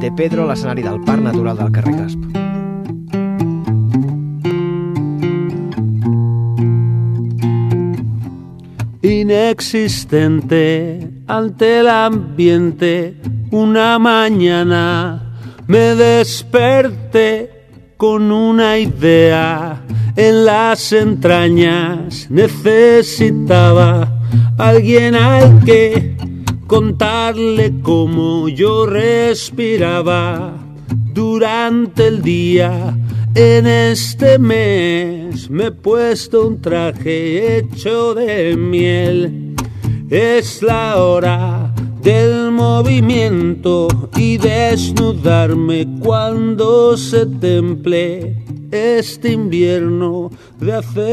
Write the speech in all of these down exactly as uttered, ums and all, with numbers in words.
Te Pedro a l'escenari del Parc Natural del carrer Casp. Inexistente ante el ambiente, una mañana me desperté con una idea en las entrañas. Necesitaba alguien al que contarle cómo yo respiraba durante el día. En este mes me he puesto un traje hecho de miel. Es la hora del movimiento y desnudarme cuando se temple este invierno de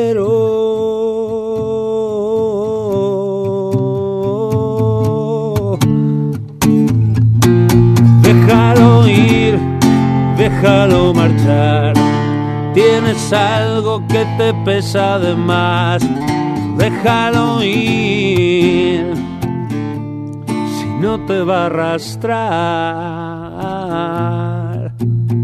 acero. Déjalo ir, déjalo marchar. Tienes algo que te pesa de más. Déjalo ir, si no te va a arrastrar.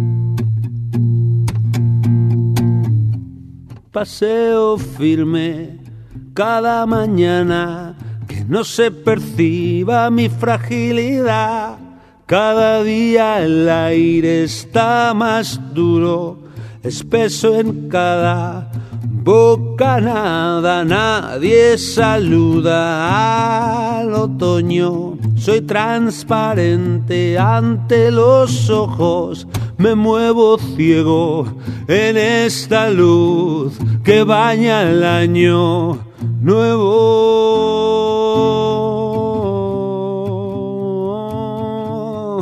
Paseo firme cada mañana, que no se perciba mi fragilidad. Cada día el aire está más duro, espeso en cada bocanada. Nadie saluda al otoño. Soy transparente ante los ojos. Me muevo ciego en esta luz que baña el año nuevo.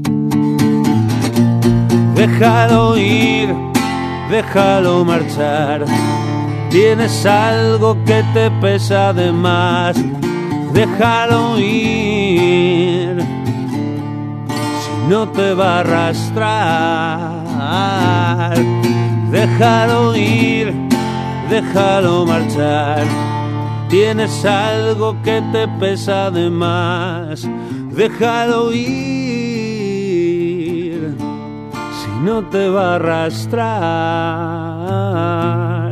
Déjalo ir, déjalo marchar. Tienes algo que te pesa de más. Déjalo ir, si no te va a arrastrar. Déjalo ir, déjalo marchar. Tienes algo que te pesa de más. Déjalo ir, no te va a arrastrar.